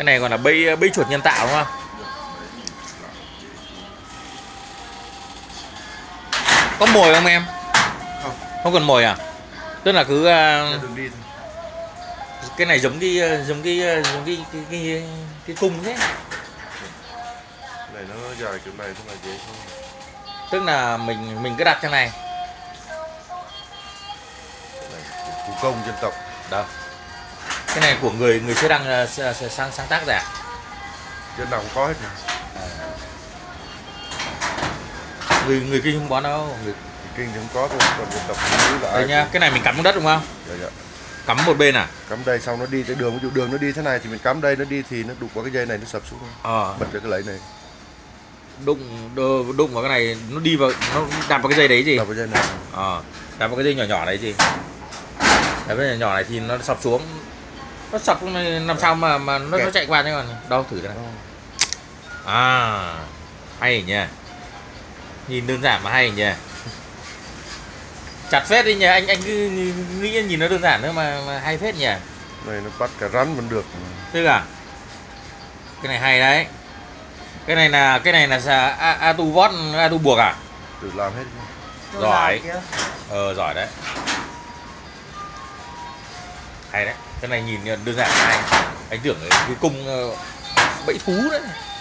Cái này còn là bẫy chuột nhân tạo đúng không? Có mồi không em? Không. Không cần mồi à? Tức là cứ Đừng đi thôi. cái này giống cái cung thế. Này nó dài kiểu này thôi là dễ thôi. Tức là mình cứ đặt cái này. Này, thủ công dân tộc. Đâu. Cái này của người Xê Đăng sáng tác ra. Dân nào cũng có hết rồi. Người Kinh không bón đâu. Kinh thì không có thôi, còn dân tộc là đây nhá, cái này mình cắm xuống đất đúng không? Dạ, dạ. Cắm một bên à? Cắm đây xong nó đi tới đường, ví dụ đường nó đi thế này thì mình cắm đây, nó đi thì nó đụng vào cái dây này nó sập xuống. Bật được cái lẫy này. Đụng vào cái này, nó đi vào, nó đạp vào cái dây đấy gì? Đạp vào dây này. Đạp vào cái dây nhỏ nhỏ đấy gì? Đạp cái nhỏ này thì nó sập xuống. Nó sập làm sao mà nó chạy qua thế còn đâu, thử cái này. Hay nhỉ. Nhìn đơn giản mà hay nhỉ. Chặt phết đi nhỉ, anh cứ nghĩ nhìn nó đơn giản nữa mà hay phết nhỉ. Này nó bắt cả rắn vẫn được. Tức à? Cái này hay đấy. Cái này là Atu buộc à? Tự làm hết. Giỏi. Giỏi đấy. Hay đấy. Cái này nhìn đơn giản hay. Anh tưởng cái cung bẫy thú đấy.